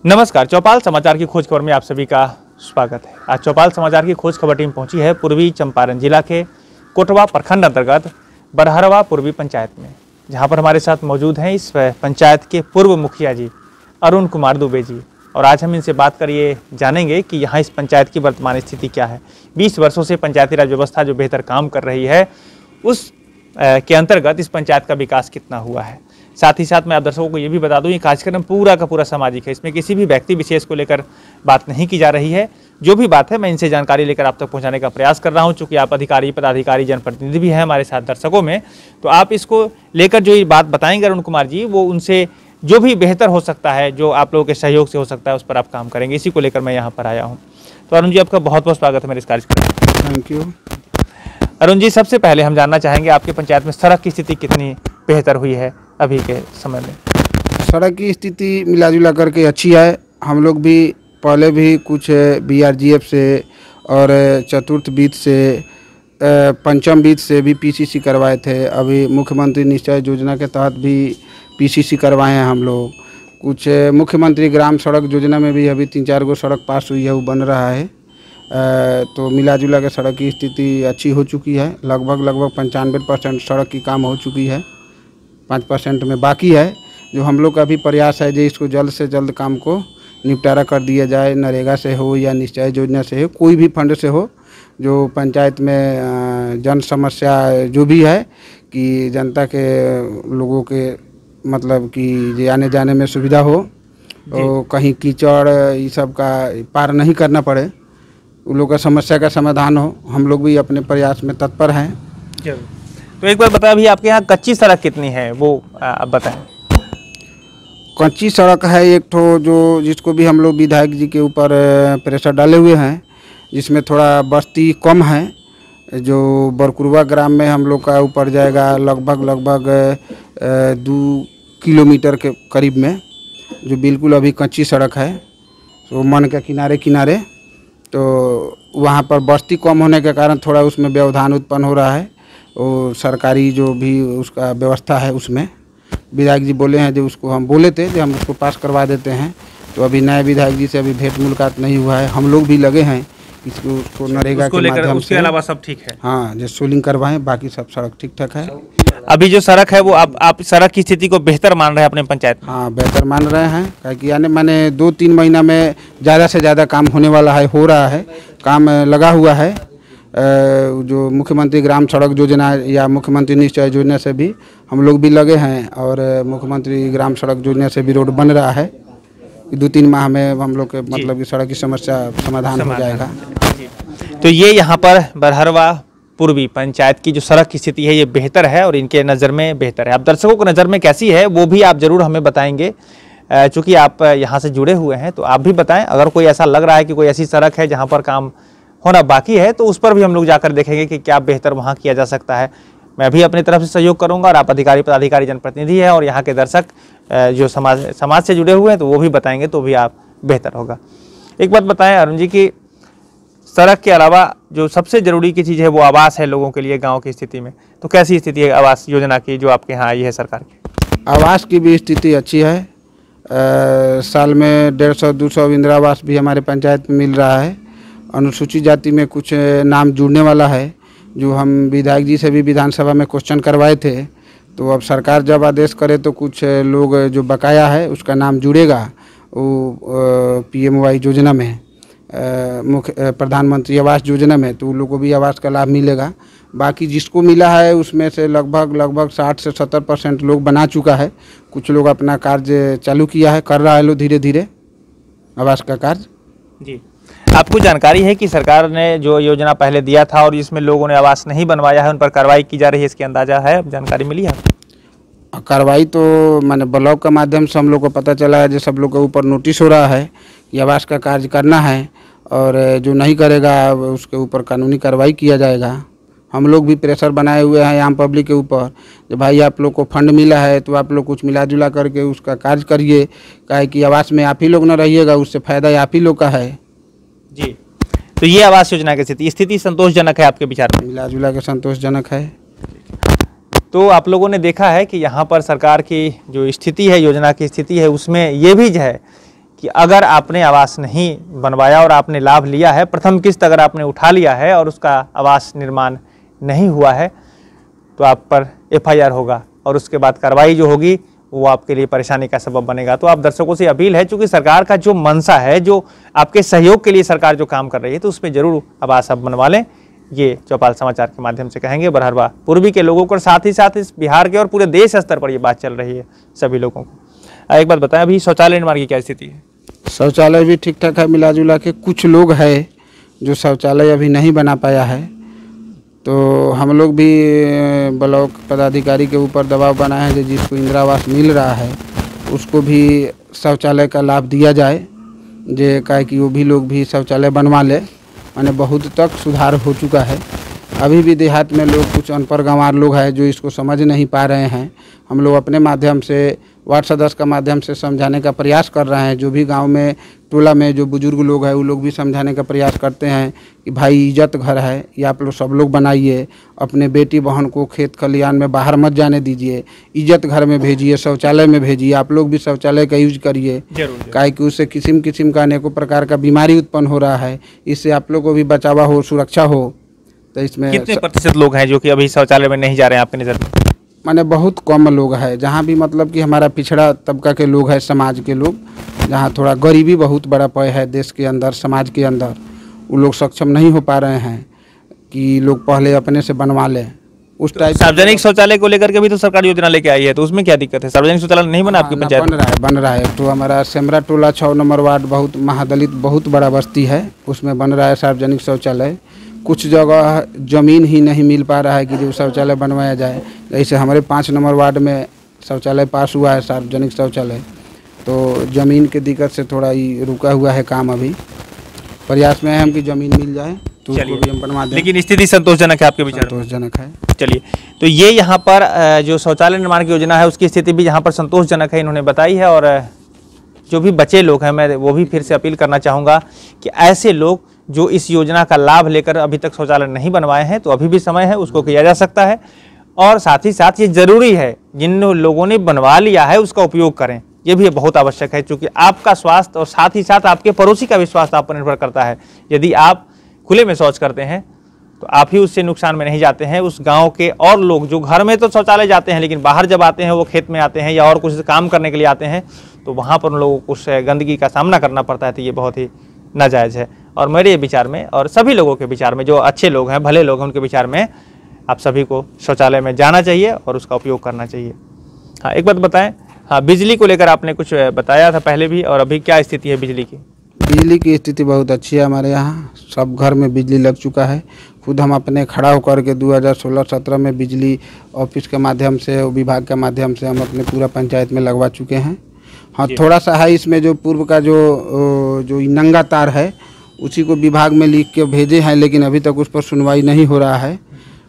नमस्कार, चौपाल समाचार की खोज खबर में आप सभी का स्वागत है। आज चौपाल समाचार की खोज खबर टीम पहुंची है पूर्वी चंपारण जिला के कोटवा प्रखंड अंतर्गत बरहरवा पूर्वी पंचायत में, जहां पर हमारे साथ मौजूद हैं इस पंचायत के पूर्व मुखिया जी अरुण कुमार दुबे जी। और आज हम इनसे बात करिए जानेंगे कि यहाँ इस पंचायत की वर्तमान स्थिति क्या है। 20 वर्षों से पंचायती राज व्यवस्था जो बेहतर काम कर रही है उस के अंतर्गत इस पंचायत का विकास कितना हुआ है। साथ ही साथ मैं आप दर्शकों को ये भी बता दूं, ये कार्यक्रम पूरा का पूरा सामाजिक है। इसमें किसी भी व्यक्ति विशेष को लेकर बात नहीं की जा रही है। जो भी बात है मैं इनसे जानकारी लेकर आप तक पहुंचाने का प्रयास कर रहा हूं। चूंकि आप अधिकारी, पदाधिकारी, जनप्रतिनिधि भी हैं हमारे साथ दर्शकों में, तो आप इसको लेकर जो ये बात बताएंगे अरुण कुमार जी, वो उनसे जो भी बेहतर हो सकता है, जो आप लोगों के सहयोग से हो सकता है, उस पर आप काम करेंगे। इसी को लेकर मैं यहाँ पर आया हूँ। तो अरुण जी, आपका बहुत बहुत स्वागत है मेरे इस कार्यक्रम में। Thank you. अरुण जी, सबसे पहले हम जानना चाहेंगे आपके पंचायत में सड़क की स्थिति कितनी बेहतर हुई है अभी के समय में। सड़क की स्थिति मिला जुला करके अच्छी है। हम लोग भी पहले भी कुछ BRGF से और चतुर्थ वित्त से, पंचम वित्त से भी PCC करवाए थे। अभी मुख्यमंत्री निश्चय योजना के तहत भी PCC करवाए हैं हम लोग। कुछ मुख्यमंत्री ग्राम सड़क योजना में भी अभी 3-4 गो सड़क पास हुई है, वो बन रहा है। तो मिला जुला के सड़क की स्थिति अच्छी हो चुकी है। लगभग 95% सड़क की काम हो चुकी है। 5% में बाकी है, जो हम लोग का भी प्रयास है जो इसको जल्द से जल्द काम को निपटारा कर दिया जाए। नरेगा से हो या निश्चय योजना से हो, कोई भी फंड से हो, जो पंचायत में जन समस्या जो भी है कि जनता के लोगों के मतलब कि आने जाने में सुविधा हो, तो कहीं कीचड़ ये सब का पार नहीं करना पड़े, उन लोगों का समस्या का समाधान हो। हम लोग भी अपने प्रयास में तत्पर हैं। तो एक बार बताएं, अभी आपके यहाँ कच्ची सड़क कितनी है वो आप बताएं। कच्ची सड़क है एक ठो, जो जिसको भी हम लोग विधायक जी के ऊपर प्रेशर डाले हुए हैं, जिसमें थोड़ा बस्ती कम है। जो बरकुरवा ग्राम में हम लोग का ऊपर जाएगा लगभग 2 किलोमीटर के करीब में, जो बिल्कुल अभी कच्ची सड़क है। तो मन के किनारे तो वहाँ पर बस्ती कम होने के कारण थोड़ा उसमें व्यवधान उत्पन्न हो रहा है। और सरकारी जो भी उसका व्यवस्था है उसमें विधायक जी बोले हैं, जो उसको हम बोले थे जो हम उसको पास करवा देते हैं। तो अभी नए विधायक जी से अभी भेंट मुलाकात नहीं हुआ है। हम लोग भी लगे हैं इसको नरेगा के माध्यम से। उसके अलावा सब ठीक है? हाँ, जो सोलिंग करवाएं, बाकी सब सड़क ठीक ठाक है। अभी जो सड़क है वो आप सड़क की स्थिति को बेहतर मान रहे हैं अपने पंचायत में? हाँ, बेहतर मान रहे हैं। कि यानी मैंने 2-3 महीना में ज़्यादा से ज़्यादा काम होने वाला है, हो रहा है, काम लगा हुआ है। जो मुख्यमंत्री ग्राम सड़क योजना या मुख्यमंत्री निश्चय योजना से भी हम लोग भी लगे हैं, और मुख्यमंत्री ग्राम सड़क योजना से भी रोड बन रहा है। 2-3 माह में हम लोग के मतलब कि सड़क की समस्या समाधान हो जाएगा। तो ये यहाँ पर बरहरवा पूर्वी पंचायत की जो सड़क की स्थिति है ये बेहतर है और इनके नज़र में बेहतर है। अब दर्शकों को नज़र में कैसी है वो भी आप ज़रूर हमें बताएंगे। चूँकि आप यहाँ से जुड़े हुए हैं तो आप भी बताएं। अगर कोई ऐसा लग रहा है कि कोई ऐसी सड़क है जहाँ पर काम होना बाकी है, तो उस पर भी हम लोग जाकर देखेंगे कि क्या बेहतर वहाँ किया जा सकता है। मैं भी अपनी तरफ से सहयोग करूँगा, और आप अधिकारी, पदाधिकारी, जनप्रतिनिधि हैं और यहाँ के दर्शक जो समाज से जुड़े हुए हैं तो वो भी बताएंगे, तो भी आप बेहतर होगा। एक बात बताएं अरुण जी की सड़क के अलावा जो सबसे ज़रूरी की चीज़ है वो आवास है लोगों के लिए गाँव की स्थिति में। तो कैसी स्थिति है आवास योजना की जो आपके यहाँ आई है सरकार की? आवास की भी स्थिति अच्छी है। साल में 150-200 इंदिरा आवास भी हमारे पंचायत में मिल रहा है। अनुसूचित जाति में कुछ नाम जुड़ने वाला है, जो हम विधायक जी से भी विधानसभा में क्वेश्चन करवाए थे। तो अब सरकार जब आदेश करे तो कुछ लोग जो बकाया है उसका नाम जुड़ेगा वो PMY योजना में, मुख्य प्रधानमंत्री आवास योजना में, तो उन लोगों को भी आवास का लाभ मिलेगा। बाकी जिसको मिला है उसमें से लगभग 60 से 70% लोग बना चुका है। कुछ लोग अपना कार्य चालू किया है, कर रहा है लोग धीरे धीरे आवास का कार्य। जी, आपको जानकारी है कि सरकार ने जो योजना पहले दिया था और जिसमें लोगों ने आवास नहीं बनवाया है उन पर कार्रवाई की जा रही है, इसकी अंदाजा है, जानकारी मिली है? कार्रवाई तो मैंने ब्लॉक के माध्यम से हम लोग को पता चला है, जो सब लोग के ऊपर नोटिस हो रहा है कि आवास का कार्य करना है, और जो नहीं करेगा उसके ऊपर कानूनी कार्रवाई किया जाएगा। हम लोग भी प्रेशर बनाए हुए हैं आम पब्लिक के ऊपर, जो भाई आप लोग को फंड मिला है तो आप लोग कुछ मिला जुला करके उसका कार्य करिए। काहे कि आवास में आप ही लोग न रहिएगा, उससे फ़ायदा आप ही लोग का है। जी, तो ये आवास योजना की स्थिति संतोषजनक है आपके विचार में? मिला जुला के संतोषजनक है। तो आप लोगों ने देखा है कि यहाँ पर सरकार की जो स्थिति है, योजना की स्थिति है, उसमें ये भी है कि अगर आपने आवास नहीं बनवाया और आपने लाभ लिया है, प्रथम किस्त अगर आपने उठा लिया है और उसका आवास निर्माण नहीं हुआ है, तो आप पर FIR होगा और उसके बाद कार्रवाई जो होगी वो आपके लिए परेशानी का सबब बनेगा। तो आप दर्शकों से अपील है, चूंकि सरकार का जो मंशा है, जो आपके सहयोग के लिए सरकार जो काम कर रही है, तो उसमें जरूर आवास आप बनवा लें। ये चौपाल समाचार के माध्यम से कहेंगे बरहरवा पूर्वी के लोगों को, साथ ही साथ इस बिहार के और पूरे देश स्तर पर ये बात चल रही है सभी लोगों को। एक बात बताएं, अभी शौचालय निर्माण की क्या स्थिति है? शौचालय भी ठीक ठाक है, मिला जुला के। कुछ लोग है जो शौचालय अभी नहीं बना पाया है, तो हम लोग भी ब्लॉक पदाधिकारी के ऊपर दबाव बनाए हैं, जिसको इंदिरा आवास मिल रहा है उसको भी शौचालय का लाभ दिया जाए, जे काहे कि वो भी लोग भी शौचालय बनवा ले। माने बहुत तक सुधार हो चुका है। अभी भी देहात में लोग, कुछ अनपढ़ गंवार लोग हैं जो इसको समझ नहीं पा रहे हैं। हम लोग अपने माध्यम से, वार्ड सदस्य का माध्यम से समझाने का प्रयास कर रहे हैं। जो भी गांव में, टोला में जो बुजुर्ग लोग हैं, वो लोग भी समझाने का प्रयास करते हैं कि भाई इज्जत घर है, ये आप लोग सब लोग बनाइए। अपने बेटी बहन को खेत खलियान में बाहर मत जाने दीजिए, इज्जत घर में भेजिए, शौचालय में भेजिए। आप लोग भी शौचालय का यूज करिए, काहे कि उससे किस्म किस्म का अनेकों प्रकार का बीमारी उत्पन्न हो रहा है। इससे आप लोग को भी बचावा हो, सुरक्षा हो। तो इसमें कितने प्रतिशत लोग हैं जो कि अभी शौचालय में नहीं जा रहे हैं आपकी नज़र में? माने बहुत कम लोग हैं। जहाँ भी मतलब कि हमारा पिछड़ा तबका के लोग हैं, समाज के लोग, जहाँ थोड़ा गरीबी बहुत बड़ा पय है देश के अंदर, समाज के अंदर, वो लोग सक्षम नहीं हो पा रहे हैं कि लोग पहले अपने से बनवा लें उस टाइप। सार्वजनिक शौचालय को लेकर के भी तो सरकार योजना लेके आई है, तो उसमें क्या दिक्कत है? सार्वजनिक शौचालय नहीं बना आपकी पंचायत? बन रहा है। तो हमारा सेमरा टोला 6 नंबर वार्ड, बहुत महादलित बहुत बड़ा बस्ती है, उसमें बन रहा है सार्वजनिक शौचालय। कुछ जगह ज़मीन ही नहीं मिल पा रहा है कि जो शौचालय बनवाया जाए। जैसे हमारे 5 नंबर वार्ड में शौचालय पास हुआ है, सार्वजनिक शौचालय, तो ज़मीन के दिक्कत से थोड़ा ही रुका हुआ है काम। अभी प्रयास में है हम कि ज़मीन मिल जाए तो उसको भी हम बनवा दें। लेकिन स्थिति संतोषजनक है आपके विचार? संतोषजनक है। चलिए, तो ये यहाँ पर जो शौचालय निर्माण की योजना है उसकी स्थिति भी यहाँ पर संतोषजनक है, इन्होंने बताई है। और जो भी बचे लोग हैं, मैं वो भी फिर से अपील करना चाहूँगा कि ऐसे लोग जो इस योजना का लाभ लेकर अभी तक शौचालय नहीं बनवाए हैं, तो अभी भी समय है, उसको किया जा सकता है। और साथ ही साथ ये ज़रूरी है, जिन लोगों ने बनवा लिया है उसका उपयोग करें, ये भी बहुत आवश्यक है, क्योंकि आपका स्वास्थ्य और साथ ही साथ आपके पड़ोसी का भी स्वास्थ्य आप पर निर्भर करता है। यदि आप खुले में शौच करते हैं तो आप ही उससे नुकसान में नहीं जाते हैं, उस गांव के और लोग जो घर में तो शौचालय जाते हैं, लेकिन बाहर जब आते हैं, वो खेत में आते हैं या और कुछ काम करने के लिए आते हैं, तो वहाँ पर उन लोगों को उस गंदगी का सामना करना पड़ता है। तो ये बहुत ही नाजायज़ है। और मेरे विचार में और सभी लोगों के विचार में, जो अच्छे लोग हैं, भले लोग हैं, उनके विचार में आप सभी को शौचालय में जाना चाहिए और उसका उपयोग करना चाहिए। हाँ, एक बात बताएं, हाँ, बिजली को लेकर आपने कुछ बताया था पहले भी, और अभी क्या स्थिति है बिजली की? बिजली की स्थिति बहुत अच्छी है हमारे यहाँ, सब घर में बिजली लग चुका है। खुद हम अपने खड़ा होकर के 2016-17 में बिजली ऑफिस के माध्यम से, विभाग के माध्यम से हम अपने पूरा पंचायत में लगवा चुके हैं। हाँ, थोड़ा सा है इसमें जो पूर्व का जो नंगा तार है, उसी को विभाग में लिख के भेजे हैं, लेकिन अभी तक उस पर सुनवाई नहीं हो रहा है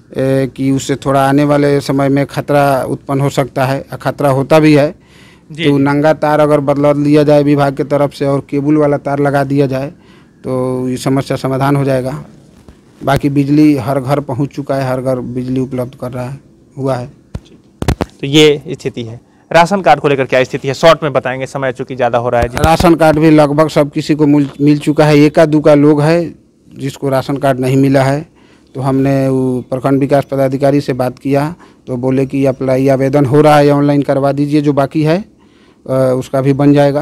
कि उससे थोड़ा आने वाले समय में खतरा उत्पन्न हो सकता है, खतरा होता भी है। तो नंगा तार अगर बदला लिया जाए विभाग की तरफ से और केबल वाला तार लगा दिया जाए तो ये समस्या समाधान हो जाएगा। बाकी बिजली हर घर पहुंच चुका है, हर घर बिजली उपलब्ध कर रहा है, हुआ है। तो ये स्थिति है। राशन कार्ड को लेकर क्या स्थिति है, शॉर्ट में बताएंगे, समय चूंकि ज़्यादा हो रहा है। राशन कार्ड भी लगभग सब किसी को मिल चुका है। एका दुका लोग है जिसको राशन कार्ड नहीं मिला है, तो हमने वो प्रखंड विकास पदाधिकारी से बात किया, तो बोले कि अप्लाई आवेदन हो रहा है, ऑनलाइन करवा दीजिए, जो बाकी है उसका भी बन जाएगा।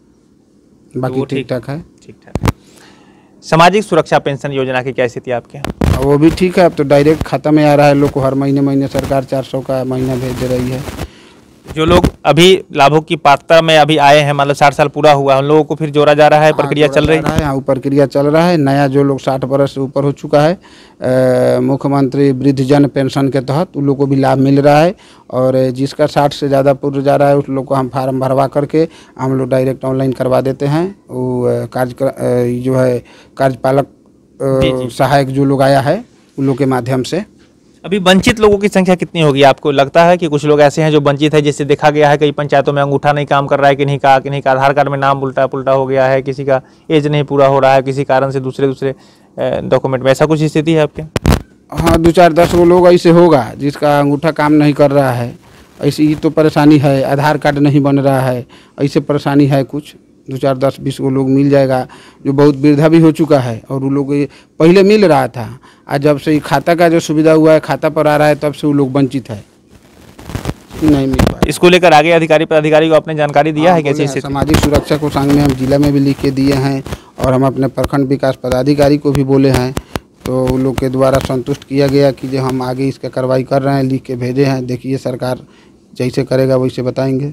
बाकी ठीक ठाक है। ठीक ठाक है। सामाजिक सुरक्षा पेंशन योजना की क्या स्थिति है आपके यहाँ? वो भी ठीक है, अब तो डायरेक्ट खाता में आ रहा है लोग को। हर महीने सरकार 400 का महीना भेज दे रही है। जो लोग अभी लाभों की पात्रता में अभी आए हैं, मतलब 60 साल पूरा हुआ, उन लोगों को फिर जोड़ा जा रहा है, प्रक्रिया चल रही है? हाँ, प्रक्रिया चल रहा है। नया जो लोग 60 वर्ष से ऊपर हो चुका है, मुख्यमंत्री वृद्धजन पेंशन के तहत उन लोग को भी लाभ मिल रहा है। और जिसका 60 से ज़्यादा पूर्व जा रहा है, उस लोग को हम फार्म भरवा करके हम लोग डायरेक्ट ऑनलाइन करवा देते हैं। वो जो है कार्यपालक सहायक जो लोग आया है, उन लोग के माध्यम से। अभी वंचित लोगों की संख्या कितनी होगी? आपको लगता है कि कुछ लोग ऐसे हैं जो वंचित है, जिससे देखा गया है कई पंचायतों में अंगूठा नहीं काम कर रहा है, किन्हीं का आधार कार्ड में नाम उल्टा पुल्टा हो गया है, किसी का एज नहीं पूरा हो रहा है, किसी कारण से दूसरे डॉक्यूमेंट में, ऐसा कुछ स्थिति है आपके? हाँ, 2-4-10 वो लोग ऐसे होगा जिसका अंगूठा काम नहीं कर रहा है। ऐसी ही तो परेशानी है, आधार कार्ड नहीं बन रहा है, ऐसे परेशानी है कुछ। दो चार 10-20 को लोग मिल जाएगा, जो बहुत वृद्धा भी हो चुका है और वो लोग पहले मिल रहा था, आज जब से खाता का जो सुविधा हुआ है, खाता पर आ रहा है, तब से वो लोग वंचित है, नहीं मिल पाया। इसको लेकर आगे अधिकारी पदाधिकारी को आपने जानकारी दिया है कैसे स्थिति? सामाजिक सुरक्षा को संग में हम जिला में भी लिख के दिए हैं और हम अपने प्रखंड विकास पदाधिकारी को भी बोले हैं, तो उन लोग के द्वारा संतुष्ट किया गया कि जो हम आगे इसका कार्रवाई कर रहे हैं, लिख के भेजे हैं, देखिए सरकार जैसे करेगा वैसे बताएंगे।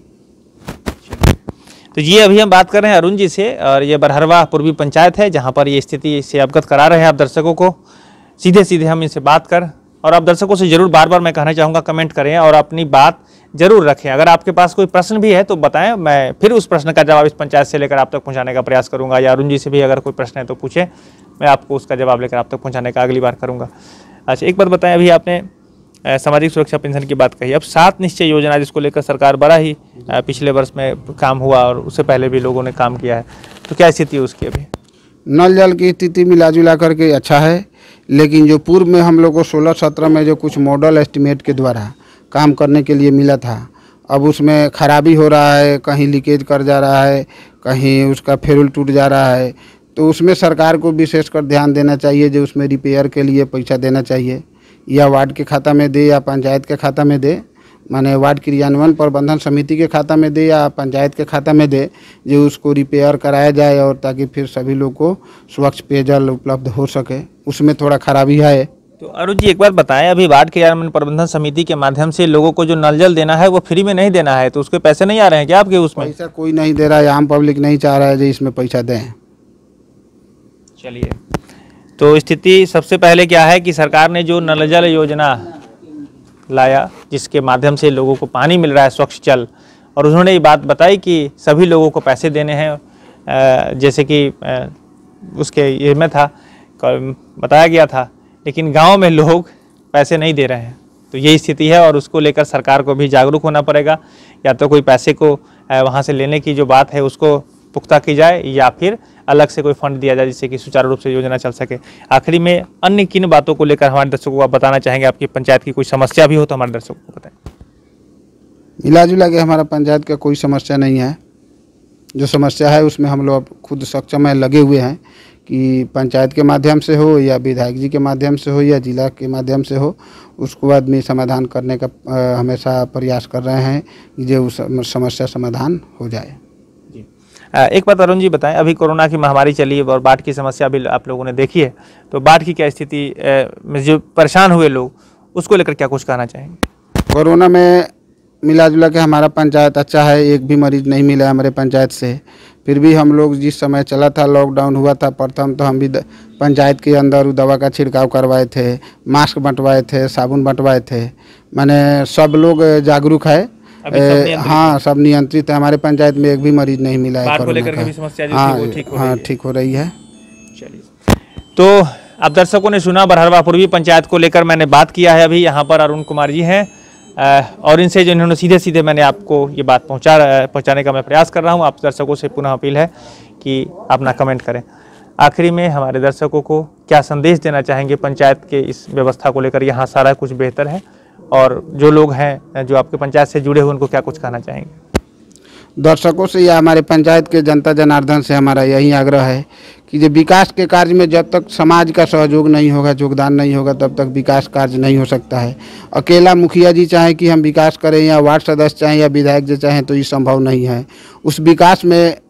तो ये अभी हम बात कर रहे हैं अरुण जी से, और ये बरहरवा पूर्वी पंचायत है जहाँ पर ये स्थिति से अवगत करा रहे हैं आप दर्शकों को। सीधे सीधे हम इनसे बात कर, और आप दर्शकों से जरूर बार बार मैं कहना चाहूँगा कमेंट करें और अपनी बात जरूर रखें। अगर आपके पास कोई प्रश्न भी है तो बताएं, मैं फिर उस प्रश्न का जवाब इस पंचायत से लेकर आप तक पहुंचाने का प्रयास करूंगा, या अरुण जी से भी अगर कोई प्रश्न है तो पूछें, मैं आपको उसका जवाब लेकर आप तक पहुंचाने का अगली बार करूंगा। अच्छा, एक बात बताएं, अभी आपने सामाजिक सुरक्षा पेंशन की बात कही, अब 7 निश्चय योजना जिसको लेकर सरकार बड़ा ही पिछले वर्ष में काम हुआ और उससे पहले भी लोगों ने काम किया है, तो क्या स्थिति है उसकी? अभी नल जल की स्थिति मिला जुला करके अच्छा है, लेकिन जो पूर्व में हम लोग को 16-17 में जो कुछ मॉडल एस्टिमेट के द्वारा काम करने के लिए मिला था, अब उसमें खराबी हो रहा है, कहीं लीकेज कर जा रहा है, कहीं उसका फेरुल टूट जा रहा है, तो उसमें सरकार को विशेषकर ध्यान देना चाहिए, जो उसमें रिपेयर के लिए पैसा देना चाहिए, या वार्ड के खाता में दे या पंचायत के खाता में दे, माने वार्ड क्रियान्वयन प्रबंधन समिति के खाता में दे या पंचायत के खाता में दे, जो उसको रिपेयर कराया जाए और ताकि फिर सभी लोग को स्वच्छ पेयजल उपलब्ध हो सके, उसमें थोड़ा खराबी है। तो अरुण जी एक बार बताएं, अभी वार्ड क्रियान्वयन प्रबंधन समिति के माध्यम से लोगों को जो नल जल देना है वो फ्री में नहीं देना है, तो उसके पैसे नहीं आ रहे हैं क्या आपके? उसमें पैसा कोई नहीं दे रहा है, आम पब्लिक नहीं चाह रहा है जो इसमें पैसा दें। चलिए, तो स्थिति सबसे पहले क्या है कि सरकार ने जो नल जल योजना लाया, जिसके माध्यम से लोगों को पानी मिल रहा है, स्वच्छ जल, और उन्होंने ये बात बताई कि सभी लोगों को पैसे देने हैं, जैसे कि उसके ये में था बताया गया था, लेकिन गांव में लोग पैसे नहीं दे रहे हैं। तो यही स्थिति है और उसको लेकर सरकार को भी जागरूक होना पड़ेगा, या तो कोई पैसे को वहां से लेने की जो बात है उसको पुख्ता की जाए, या फिर अलग से कोई फंड दिया जाए जिससे कि सुचारू रूप से योजना चल सके। आखिरी में अन्य किन बातों को लेकर हमारे दर्शकों को आप बताना चाहेंगे? आपकी पंचायत की कोई समस्या भी हो तो हमारे दर्शकों को बताएं। मिला जुला के हमारा पंचायत का कोई समस्या नहीं है, जो समस्या है उसमें हम लोग खुद सक्षम है, लगे हुए हैं कि पंचायत के माध्यम से हो या विधायक जी के माध्यम से हो या जिला के माध्यम से हो, उसको आदमी समाधान करने का हमेशा प्रयास कर रहे हैं कि जो उस समस्या समाधान हो जाए। एक बात अरुण जी बताएं, अभी कोरोना की महामारी चली और बाढ़ की समस्या भी आप लोगों ने देखी है, तो बाढ़ की क्या स्थिति में जो परेशान हुए लोग, उसको लेकर क्या कुछ कहना चाहेंगे? कोरोना में मिला जुला के हमारा पंचायत अच्छा है, एक भी मरीज नहीं मिला हमारे पंचायत से। फिर भी हम लोग जिस समय चला था, लॉकडाउन हुआ था प्रथम, तो हम भी पंचायत के अंदर दवा का छिड़काव करवाए थे, मास्क बंटवाए थे, साबुन बंटवाए थे, माने सब लोग जागरूक है। हाँ, सब नियंत्रित है, हमारे पंचायत में एक भी मरीज नहीं मिला है कोरोना का। हाँ, ठीक हो रही है। चलिए, तो अब दर्शकों ने सुना, बरहरवा पूर्वी पंचायत को लेकर मैंने बात किया है। अभी यहाँ पर अरुण कुमार जी हैं, और इनसे जो इन्होंने सीधे सीधे मैंने आपको ये बात पहुँचाने का मैं प्रयास कर रहा हूँ। आप दर्शकों से पुनः अपील है कि अपना कमेंट करें। आखिरी में हमारे दर्शकों को क्या संदेश देना चाहेंगे पंचायत के इस व्यवस्था को लेकर? यहाँ सारा कुछ बेहतर है, और जो लोग हैं जो आपके पंचायत से जुड़े हुए उनको क्या कुछ कहना चाहेंगे? दर्शकों से या हमारे पंचायत के जनता जनार्दन से हमारा यही आग्रह है कि जो विकास के कार्य में जब तक समाज का सहयोग नहीं होगा, योगदान नहीं होगा, तब तक विकास कार्य नहीं हो सकता है। अकेला मुखिया जी चाहें कि हम विकास करें, या वार्ड सदस्य चाहें या विधायक जी चाहें, तो ये संभव नहीं है। उस विकास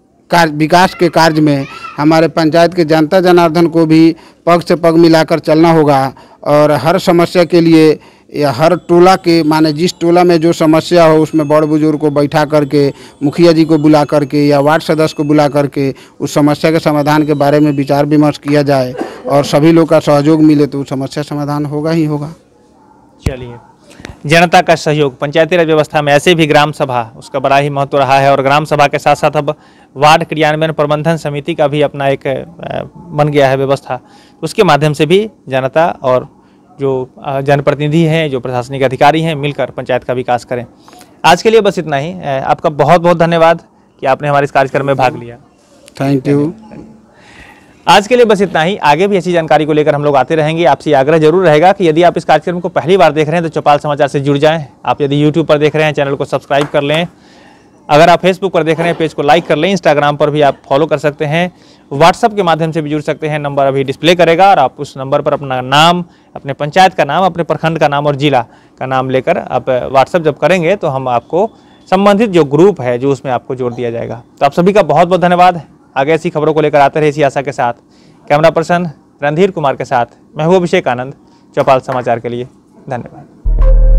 के कार्य में हमारे पंचायत के जनता जनार्दन को भी पग से पग मिलाकर चलना होगा, और हर समस्या के लिए या हर टोला के माने जिस टोला में जो समस्या हो उसमें बड़ बुजुर्ग को बैठा करके, मुखिया जी को बुला करके या वार्ड सदस्य को बुला करके उस समस्या के समाधान के बारे में विचार विमर्श किया जाए, और सभी लोग का सहयोग मिले तो समस्या समाधान होगा ही होगा। चलिए, जनता का सहयोग पंचायती राज व्यवस्था में ऐसे भी ग्राम सभा उसका बड़ा ही महत्व रहा है, और ग्राम सभा के साथ साथ अब वार्ड क्रियान्वयन प्रबंधन समिति का भी अपना एक बन गया है व्यवस्था। उसके माध्यम से भी जनता और जो जनप्रतिनिधि हैं, जो प्रशासनिक अधिकारी हैं, मिलकर पंचायत का विकास करें। आज के लिए बस इतना ही। आपका बहुत बहुत धन्यवाद कि आपने हमारे इस कार्यक्रम में भाग लिया। Thank you. आज के लिए बस इतना ही। आगे भी ऐसी जानकारी को लेकर हम लोग आते रहेंगे। आपसे आग्रह जरूर रहेगा कि यदि आप इस कार्यक्रम को पहली बार देख रहे हैं तो चौपाल समाचार से जुड़ जाएं। आप यदि यूट्यूब पर देख रहे हैं, चैनल को सब्सक्राइब कर लें, अगर आप फेसबुक पर देख रहे हैं पेज को लाइक कर लें, इंस्टाग्राम पर भी आप फॉलो कर सकते हैं, व्हाट्सएप के माध्यम से भी जुड़ सकते हैं। नंबर अभी डिस्प्ले करेगा और आप उस नंबर पर अपना नाम, अपने पंचायत का नाम, अपने प्रखंड का नाम और जिला का नाम लेकर आप व्हाट्सएप जब करेंगे तो हम आपको संबंधित जो ग्रुप है जो उसमें आपको जोड़ दिया जाएगा। तो आप सभी का बहुत बहुत धन्यवाद। आगे ऐसी खबरों को लेकर आते रहे इसी आशा के साथ। कैमरा पर्सन रणधीर कुमार के साथ मैं हूँ अभिषेक आनंद, चौपाल समाचार के लिए। धन्यवाद।